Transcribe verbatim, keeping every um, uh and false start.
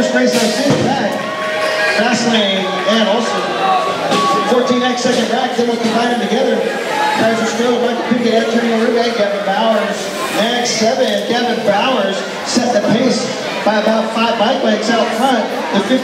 first race I've seen back. Fastlane and also fourteen X second rack, then we'll combine them together. Kaiser Strode, Michael Pickett, Antonio Rubin, Gavin Bowers. Next seven, Gavin Bowers set the pace by about five bike lengths out front. The